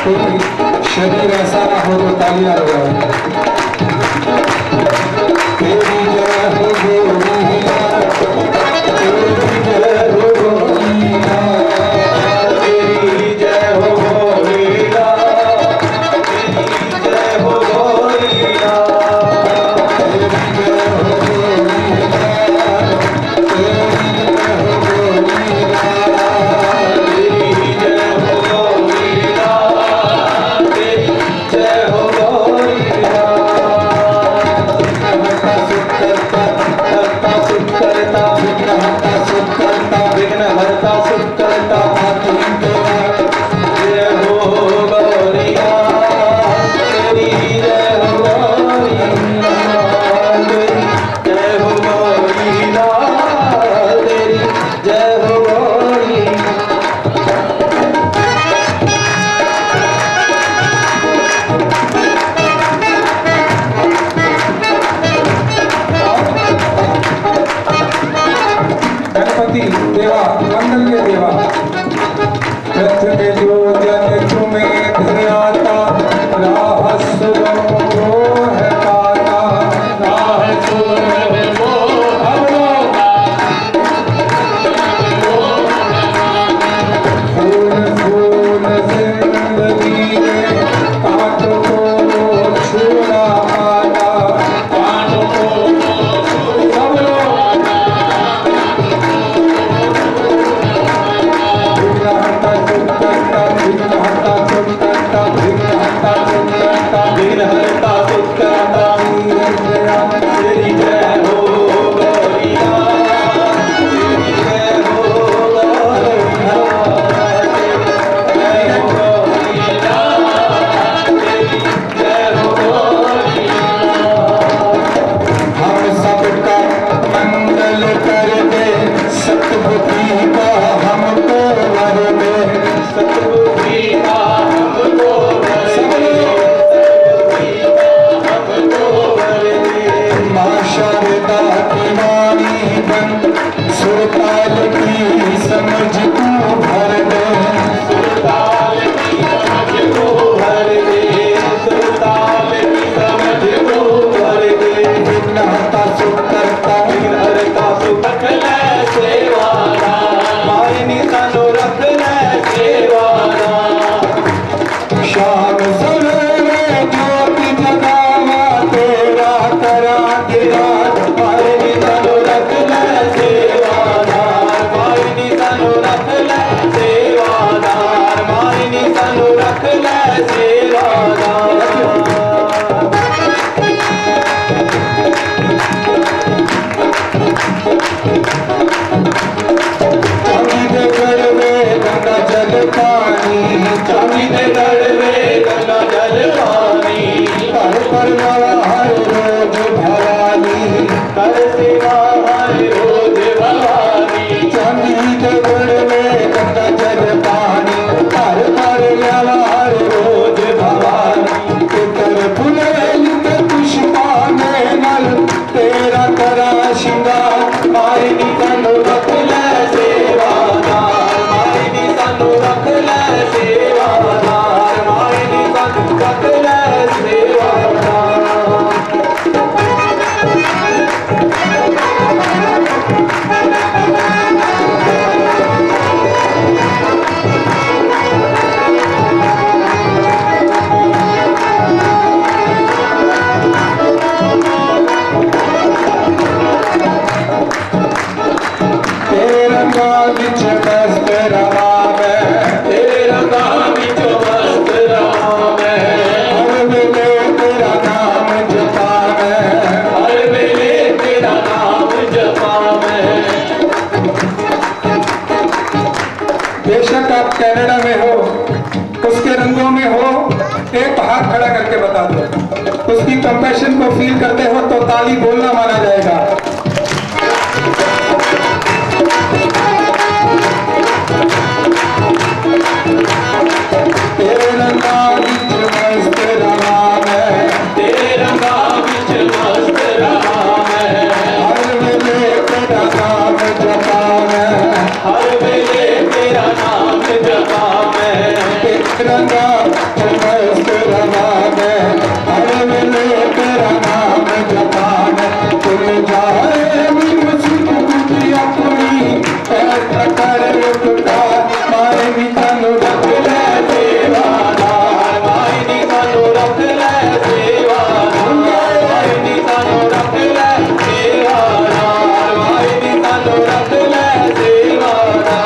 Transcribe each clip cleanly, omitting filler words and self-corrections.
कोई शरीर ऐसा ना हो तो तालियां लगाओ। तेरी जय हो गोविंदा, तेरी जय हो गोविंदा, तेरी जय हो गोविंदा, तेरी जय हो गोविंदा, तेरी जय हो गोविंदा, तेरी जय हो गोविंदा, तेरी जय हो गोविंदा, तेरी जय हो गोविंदा। हरता सुख करता, विघ्न हरता सुख करता, विघ्न हरता सुख करता, जय हो गौरिया, तेरी जय हो गौरिया, तेरी जय हो गौरिया, तेरी जय हो गौरिया। गणपति देवा, मंगल के देवा, रथ के जो जन तुम्हें ध्याता, राह सुगम वो है पाता, राह सुगम वो फूल फूल जिंदगी में काट को छुड़ा पाता, काट को सब लोग विघ्न हरता सुख करता, तेरी जय हो गौरिया, तेरी जय हो गौरिया, तेरी जय हो गौरिया, तेरी जय हो गौरिया। हम सबका मंगल कर दे, सतबुद्धि का हमको वर दे, सतबुद्धि का हमको वर दे, माँ शारदा की वाणी बन, सुरताल की समझ तू भर दे, सुरताल की समझ को भर दे, सुरताल की समझ को भर दे। विघ्न हरता सुख करता, विघ्न हरता सुख रखना सेवाना, मायनी सानो रखना सेवाना। श्याम सवेरे ज्योति जगावा, तेरा करा गिरा, मायनी सानो रखना सेवाना, मायनी सानो रखना सेवाना, मायनी सानो रखना सेवाना। चांदी दे गढ़ में गंगा जल पानी, चांदी दे गढ़ में गंगा जल पानी, कर पर हर रोज भवानी, कर सेवा हर रोज भवानी। चांदी दे गढ़ में गंगा जल पानी, कर पर हर रोज भवानी। तेरे फुलेल के पुष्पाने नल, तेरा करा श्रृंगार, मायनी सानू रख ले सेवादार, मायनी सानू रख ले सेवादार, मायनी सानू रख ले सेवादार। तेरे रंगा विच मस्त रवा मैं, तेरे रंगा विच मस्त रवा मैं, हर वेले तेरा नाम जपा मैं, हर वेले तेरा नाम जपा मैं। बेशक आप कनाडा में हो, उसके रंगों में हो, एक हाथ खड़ा करके बता दो, उसकी कंपैशन को फील करते हो तो ताली बोलना माना जाएगा। तेरे रंगा विच मस्त रवा मैं, तेरे रंगा विच मस्त रवा मैं, हर वेले तेरा नाम जपा मैं, हर वेले तेरा नाम जपा मैं। रंगा मस्त रवा में हर मिले तेरा नाम जपान तुम जाए मुझी अपनी ऐसा कर पुकार माए नी तनु रख ले सेवादार माए नी तनु रख ले सेवादार माए नी तनु रख ले सेवादार माए नी तनु रख ले सेवादार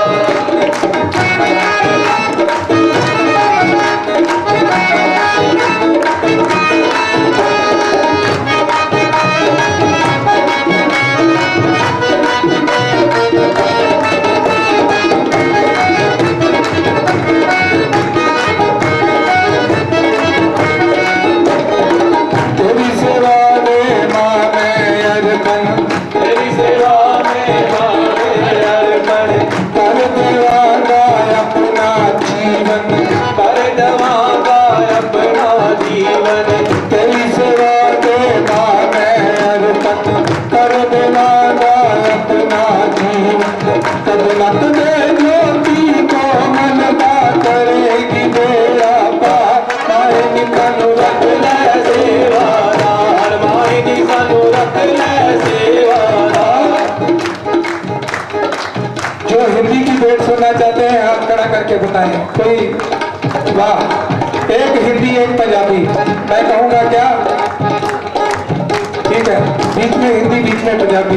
सुनना चाहते हैं हाथ खड़ा करके बताएं कोई। वाह, एक हिंदी एक पंजाबी। मैं कहूंगा क्या? ठीक है, बीच में हिंदी बीच में पंजाबी।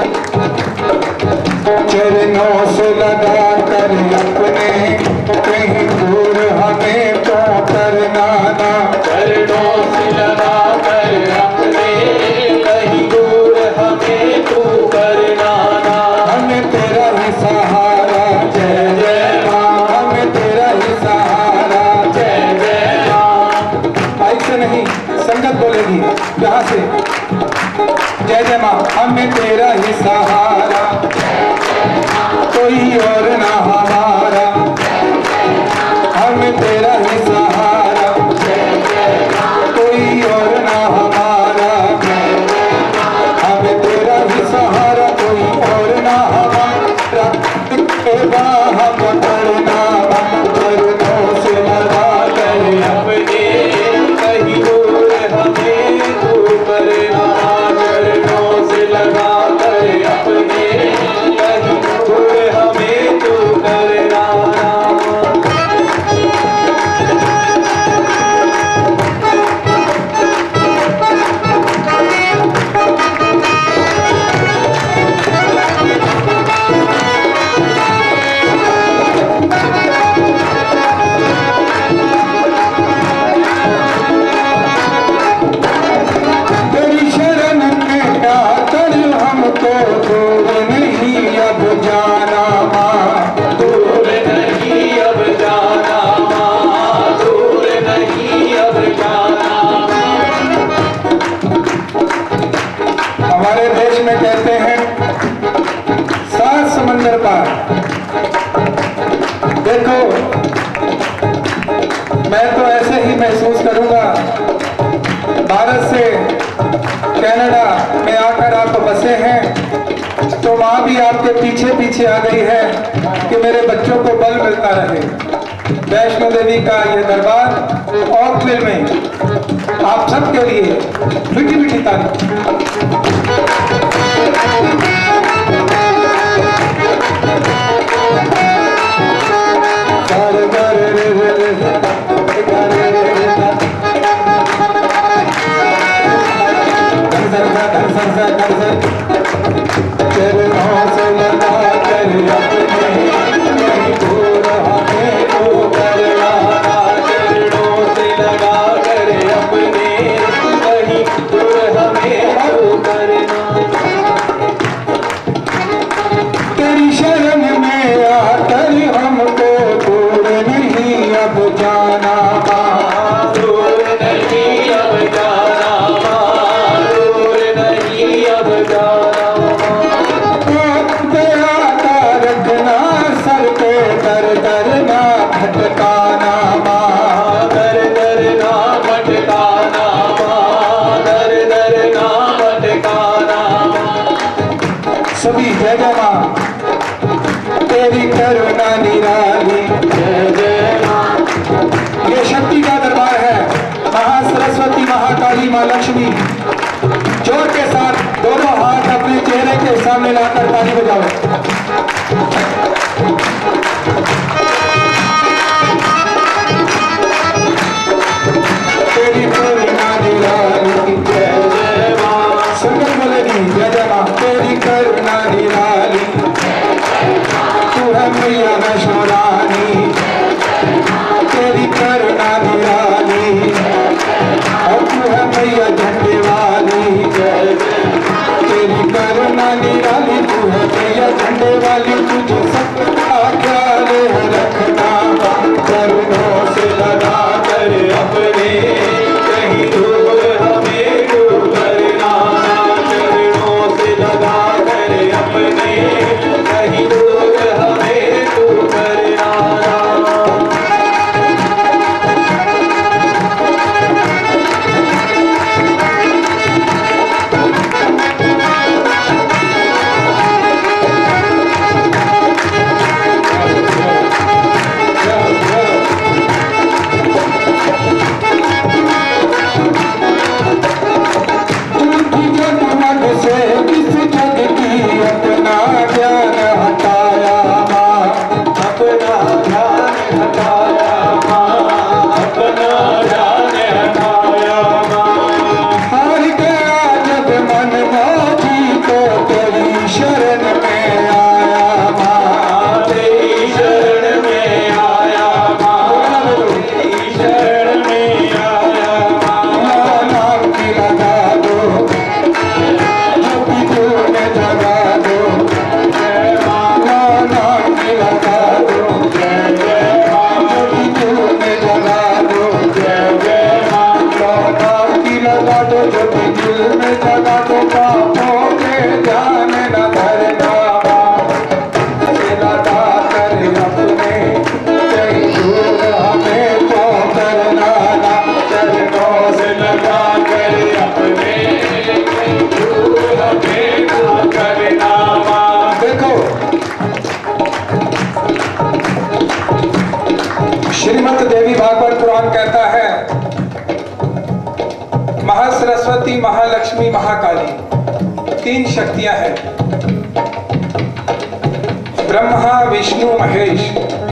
चरणों से लगा कर अपने कहीं दूर हमें तो करना ना चरणों से लगा कर अपने कहीं दूर हमें तो करना ना हमें तेरा ही सहारा जय जय माँ हमें तेरा ही सहारा जय जय माँ। माइक से नहीं, संगत बोलेगी यहाँ से। जय जय माँ हमें तेरा ही सहारा कोई और ना हमारा हमें तेरा ही सहारा कोई और ना हमारा हमें तेरा ही सहारा कोई और ना हमारा बाह पकड़ना चरणों से लगा कर अपने कहीं दूर हमें तू करना चरणों से लगा कर अपने कहीं दूर हमें तू करना। हमारे देश में कहते हैं 7 समंदर पार। देखो मैं तो ऐसे ही महसूस करूंगा भारत से कनाडा में आकर आप बसे हैं तो माँ भी आपके पीछे पीछे आ गई है कि मेरे बच्चों को बल मिलता रहे। वैष्णो देवी का ये दरबार और फिल्में आप सबके लिए मीठी मीठी तारीफ। चरणों से लगा कर अपने दूर हमें तू करना चरणों से लगा कर अपने कहीं दूर हमें तू करना। तेरी शरण में आकर हमको दूर नहीं अब जाना दूर नहीं अब जाना दूर नहीं अब जाना रखना सर पे दर दर ना भटकाना दर दर ना भटकाना दर दर ना भटकाना। सभी जय जय माँ तेरी करुणा निराली जय जय माँ माँ लक्ष्मी। जोर के साथ दोनों हाथ अपने चेहरे के सामने लाकर ताली बजाओ। तेरी करुणा निराली जय जय माँ। संगत बोलेगी जय जय माँ। तेरी करुणा निराली तू है मैया वैष्णो रानी। तेरी करुणा निराली और तू है मैया झंडे वाली। तेरी करुणा निराली तू है मैया झंडे वाली। तुझे सबका ख्याल रखना करुणों से लगा कर अपने कहीं दूर हमें डूब करना। करुणों से लगा कर अपने कहीं दूर हमें डूब करना। श्रीमद् देवी भागवत पुराण कहता है महासरस्वती, महालक्ष्मी, महाकाली तीन शक्तियां हैं। ब्रह्मा, विष्णु, महेश